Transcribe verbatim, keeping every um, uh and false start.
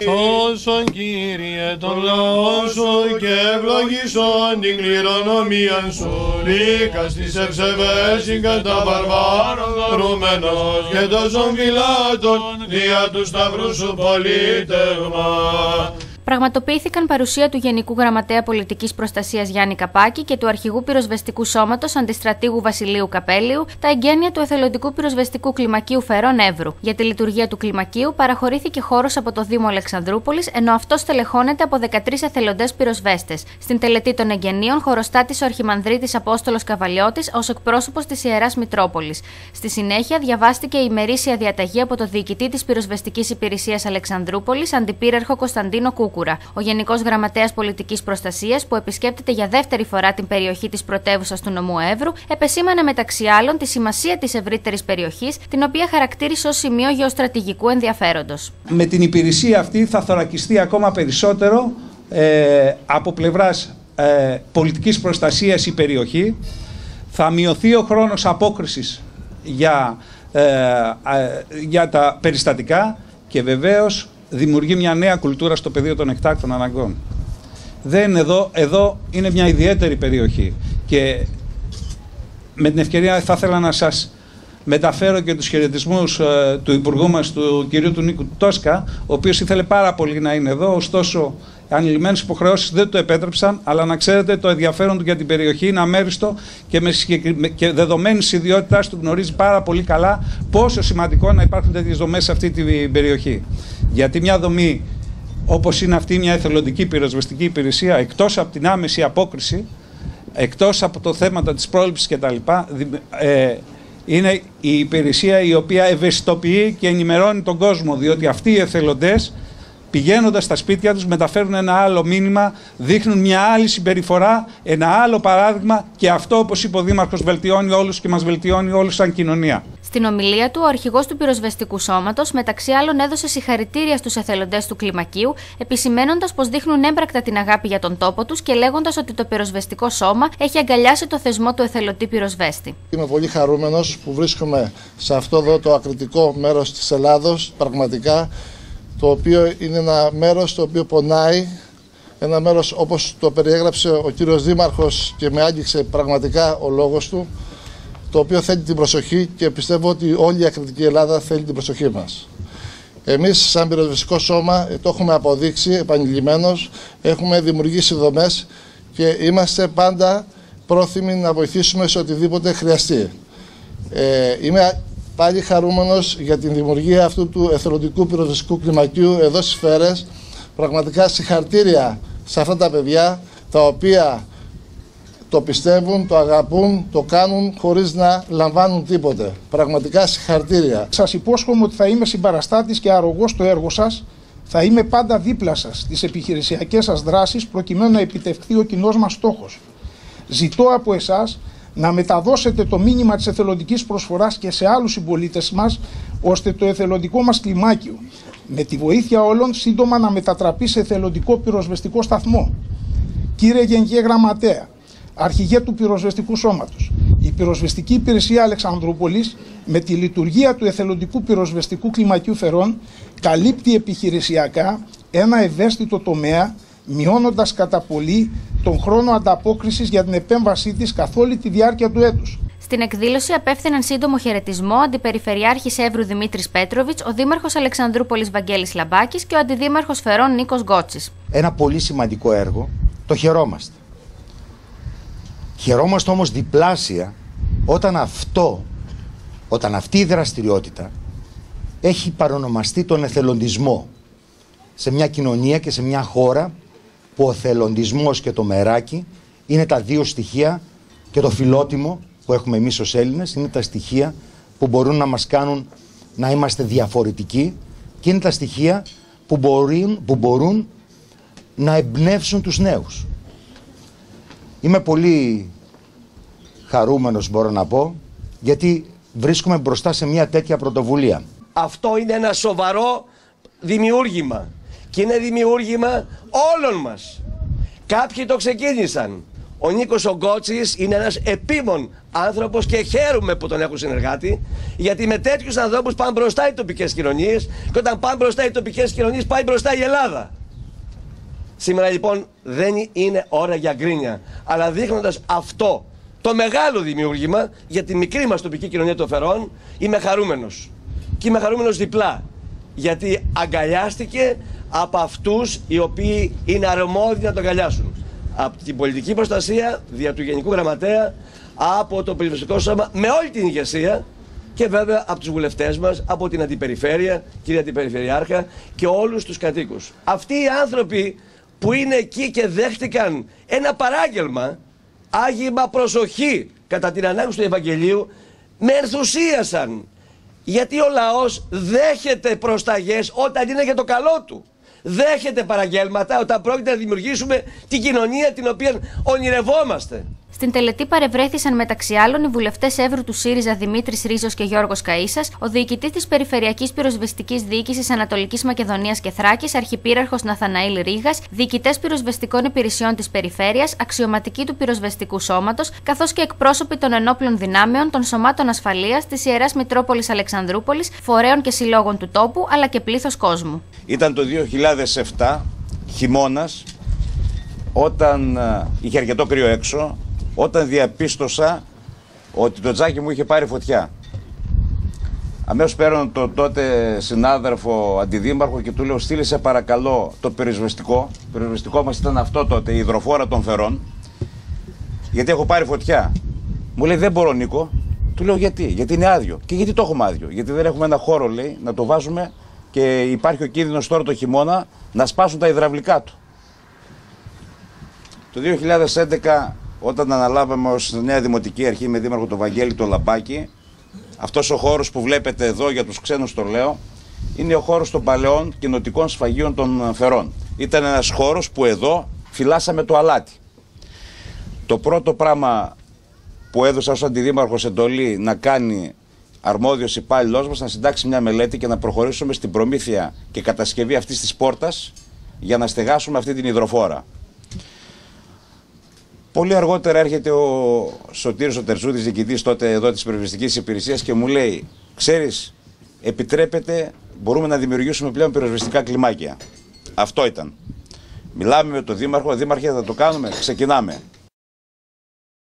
Σώσον Κύριε τον λαό σου και ευλογήσον την κληρονομία σου. Λύκας της ευσεβέσιν κατά βαρβάρων δωρούμενος και τόσων φυλάτων δια του σταυρού σου πολίτευμα. Πραγματοποιήθηκαν παρουσία του Γενικού Γραμματέα Πολιτικής Προστασίας Γιάννη Καπάκη και του Αρχηγού Πυροσβεστικού Σώματος Αντιστρατήγου Βασιλείου Καπέλιου τα εγγένεια του Εθελοντικού Πυροσβεστικού Κλιμακίου Φερών Εύρου. Για τη λειτουργία του κλιμακίου παραχωρήθηκε χώρος από το Δήμο Αλεξανδρούπολης, ενώ αυτό στελεχώνεται από δεκατρείς εθελοντές πυροσβέστες. Στην τελετή των εγγενείων χωροστάτησε ο Αρχιμανδρίτης Απόστολος Καβαλιώτης ως εκπρόσωπος της Ιεράς Μητρόπολης. Στη συνέχεια διαβάστηκε η ημερήσια διαταγή από το Διοικητή της Πυροσβεστικής Υπηρεσίας Αλεξανδρούπολης, Αντιπύραρχο Κωνσταντίνο Κούκουρα. Ο Γενικός Γραμματέας Πολιτικής Προστασίας, που επισκέπτεται για δεύτερη φορά την περιοχή της πρωτεύουσας του νομού Εύρου, επεσήμανε μεταξύ άλλων τη σημασία της ευρύτερης περιοχής, την οποία χαρακτήρισε ως σημείο γεωστρατηγικού ενδιαφέροντος. Με την υπηρεσία αυτή θα θωρακιστεί ακόμα περισσότερο ε, από πλευράς ε, πολιτικής προστασίας η περιοχή, θα μειωθεί ο χρόνος απόκρισης για, ε, ε, για τα περιστατικά και βεβαίως δημιουργεί μια νέα κουλτούρα στο πεδίο των εκτάκτων αναγκών. Δεν εδώ, εδώ είναι μια ιδιαίτερη περιοχή και με την ευκαιρία θα ήθελα να σας μεταφέρω και τους χαιρετισμούς ε, του Υπουργού μας, του κυρίου του Νίκου Τόσκα, ο οποίος ήθελε πάρα πολύ να είναι εδώ, ωστόσο ανηλυμένες υποχρεώσεις δεν το επέτρεψαν, αλλά να ξέρετε το ενδιαφέρον του για την περιοχή είναι αμέριστο και, με και δεδομένης ιδιότητάς του γνωρίζει πάρα πολύ καλά πόσο σημαντικό να υπάρχουν τέτοιες δομές σε αυτή την περιοχή. Γιατί μια δομή όπως είναι αυτή, μια εθελοντική πυροσβεστική υπηρεσία, εκτός από την άμεση απόκριση, εκτός από το θέμα της πρόληψης κτλ., ε, είναι η υπηρεσία η οποία ευαισθητοποιεί και ενημερώνει τον κόσμο, διότι αυτοί οι εθελοντές, πηγαίνοντας στα σπίτια τους, μεταφέρουν ένα άλλο μήνυμα, δείχνουν μια άλλη συμπεριφορά, ένα άλλο παράδειγμα και αυτό, όπως είπε ο Δήμαρχος, βελτιώνει όλους και μας βελτιώνει όλους σαν κοινωνία. Στην ομιλία του, ο αρχηγός του Πυροσβεστικού Σώματος, μεταξύ άλλων, έδωσε συγχαρητήρια στους εθελοντές του κλιμακίου, επισημαίνοντας πως δείχνουν έμπρακτα την αγάπη για τον τόπο τους και λέγοντας ότι το πυροσβεστικό σώμα έχει αγκαλιάσει το θεσμό του εθελοντή πυροσβέστη. Είμαι πολύ χαρούμενος που βρίσκομαι σε αυτό εδώ το ακριτικό μέρος της Ελλάδος, πραγματικά, το οποίο είναι ένα μέρος το οποίο πονάει, ένα μέρος όπως το περιέγραψε ο κύριος Δήμαρχος και με άγγιξε πραγματικά ο λόγος του, το οποίο θέλει την προσοχή και πιστεύω ότι όλη η ακριτική Ελλάδα θέλει την προσοχή μας. Εμείς σαν πυροσβεστικό σώμα το έχουμε αποδείξει επανειλημμένως, έχουμε δημιουργήσει δομές και είμαστε πάντα πρόθυμοι να βοηθήσουμε σε οτιδήποτε χρειαστεί. Ε, είμαι πάλι χαρούμενος για την δημιουργία αυτού του εθελοντικού πυροσβεστικού κλιμακίου εδώ στις Φέρες. Πραγματικά συγχαρητήρια σε αυτά τα παιδιά τα οποία το πιστεύουν, το αγαπούν, το κάνουν χωρίς να λαμβάνουν τίποτε. Πραγματικά συγχαρητήρια. Σας υπόσχομαι ότι θα είμαι συμπαραστάτης και αρρωγός στο έργο σας. Θα είμαι πάντα δίπλα σας στις επιχειρησιακές σας δράσεις προκειμένου να επιτευχθεί ο κοινός μας στόχος. Ζητώ από εσάς να μεταδώσετε το μήνυμα της εθελοντικής προσφοράς και σε άλλους συμπολίτες μας, ώστε το εθελοντικό μας κλιμάκιο, με τη βοήθεια όλων, σύντομα να μετατραπεί σε εθελοντικό πυροσβεστικό σταθμό. Κύριε Γενική Γραμματέα, Αρχηγέ του Πυροσβεστικού Σώματος, η Πυροσβεστική Υπηρεσία Αλεξανδρούπολης, με τη λειτουργία του εθελοντικού πυροσβεστικού κλιμακίου Φερών, καλύπτει επιχειρησιακά ένα ευαίσθητο τομέα, μειώνοντας κατά πολύ τον χρόνο ανταπόκρισης για την επέμβασή της καθ' όλη τη διάρκεια του έτους. Στην εκδήλωση απέφθηναν σύντομο χαιρετισμό ο Αντιπεριφερειάρχης Εύρου Δημήτρης Πέτροβιτς, ο Δήμαρχος Αλεξανδρούπολης Βαγγέλης Λαμπάκης και ο Αντιδήμαρχος Φερών Νίκος Γκότσης. Ένα πολύ σημαντικό έργο, το χαιρόμαστε. Χαιρόμαστε όμως διπλάσια όταν αυτό, όταν αυτή η δραστηριότητα έχει παρονομαστεί τον εθελοντισμό σε μια κοινωνία και σε μια χώρα που ο εθελοντισμός και το μεράκι είναι τα δύο στοιχεία και το φιλότιμο που έχουμε εμείς ως Έλληνες, είναι τα στοιχεία που μπορούν να μας κάνουν να είμαστε διαφορετικοί και είναι τα στοιχεία που μπορούν, που μπορούν να εμπνεύσουν τους νέους. Είμαι πολύ χαρούμενος, μπορώ να πω, γιατί βρίσκομαι μπροστά σε μια τέτοια πρωτοβουλία. Αυτό είναι ένα σοβαρό δημιούργημα και είναι δημιούργημα όλων μας. Κάποιοι το ξεκίνησαν, Ο Νίκος ο Γκότσης είναι ένας επίμον άνθρωπος και χαίρομαι που τον έχω συνεργάτη, γιατί με τέτοιους ανθρώπους πάνε μπροστά οι τοπικές κοινωνίες και όταν πάνε μπροστά οι τοπικές κοινωνίες πάει μπροστά η Ελλάδα. Σήμερα λοιπόν δεν είναι ώρα για γκρίνια, αλλά δείχνοντας αυτό το μεγάλο δημιούργημα για τη μικρή μας τοπική κοινωνία των Φερών, είμαι χαρούμενος. Και είμαι χαρούμενος διπλά, γιατί αγκαλιάστηκε από αυτούς οι οποίοι είναι αρμόδιοι να το αγκαλιάσουν. Από την πολιτική προστασία, δια του Γενικού Γραμματέα, από το Περιβαλλοντικό Σώμα, με όλη την ηγεσία και βέβαια από τους βουλευτές μας, από την Αντιπεριφέρεια, κυρία Αντιπεριφερειάρχα και όλους τους κατοίκους. Αυτοί οι άνθρωποι που είναι εκεί και δέχτηκαν ένα παράγγελμα, άγγιγμα προσοχή κατά την ανάγνωση του Ευαγγελίου, με ενθουσίασαν. Γιατί ο λαός δέχεται προσταγές όταν είναι για το καλό του. Δέχεται παραγγέλματα όταν πρόκειται να δημιουργήσουμε την κοινωνία την οποία ονειρευόμαστε. Στην τελετή παρευρέθησαν μεταξύ άλλων οι βουλευτές Εύρου του ΣΥΡΙΖΑ Δημήτρης Ρίζος και Γιώργος Καΐσας, ο διοικητής της Περιφερειακής Πυροσβεστικής Διοίκησης Ανατολικής Μακεδονίας και Θράκης, Αρχιπύραρχος Ναθαναήλ Ρήγας, διοικητές πυροσβεστικών υπηρεσιών της Περιφέρειας, αξιωματικοί του Πυροσβεστικού Σώματος, καθώς και εκπρόσωποι των ενόπλων δυνάμεων, των σωμάτων ασφαλείας, της Ιεράς Μητρόπολης Αλεξανδρούπολης, φορέων και συλλόγων του τόπου, αλλά και πλήθος κόσμου. Ήταν το δύο χιλιάδες επτά, χειμώνας, όταν είχε αρκετό κρύο έξω, όταν διαπίστωσα ότι το τζάκι μου είχε πάρει φωτιά. Αμέσως παίρνω τον τότε συνάδελφο αντιδήμαρχο και του λέω: στείλε σε παρακαλώ το πυροσβεστικό. Το πυροσβεστικό μας ήταν αυτό τότε, η υδροφόρα των Φερών, γιατί έχω πάρει φωτιά. Μου λέει: δεν μπορώ, Νίκο. Του λέω: γιατί? Γιατί είναι άδειο. Και γιατί το έχουμε άδειο? Γιατί δεν έχουμε ένα χώρο, λέει, να το βάζουμε και υπάρχει ο κίνδυνος τώρα το χειμώνα να σπάσουν τα υδραυλικά του. Το δύο χιλιάδες έντεκα, όταν αναλάβαμε ως νέα Δημοτική Αρχή με δήμαρχο τον Βαγγέλη το Λαμπάκη, αυτός ο χώρος που βλέπετε εδώ, για τους ξένους το λέω, είναι ο χώρος των παλαιών κοινοτικών σφαγείων των Φερών. Ήταν ένας χώρος που εδώ φυλάσαμε το αλάτι. Το πρώτο πράγμα που έδωσα ως αντιδήμαρχος εντολή να κάνει αρμόδιος υπάλληλός μας, να συντάξει μια μελέτη και να προχωρήσουμε στην προμήθεια και κατασκευή αυτής της πόρτας για να στεγάσουμε αυτή την υδροφόρα. Πολύ αργότερα έρχεται ο Σωτήρης ο Τερζούδης, διοικητής τότε εδώ της Πυροσβεστικής Υπηρεσίας, και μου λέει: ξέρεις, επιτρέπεται, μπορούμε να δημιουργήσουμε πλέον πυροσβεστικά κλιμάκια. Αυτό ήταν. Μιλάμε με τον Δήμαρχο: Δήμαρχε, θα το κάνουμε, ξεκινάμε.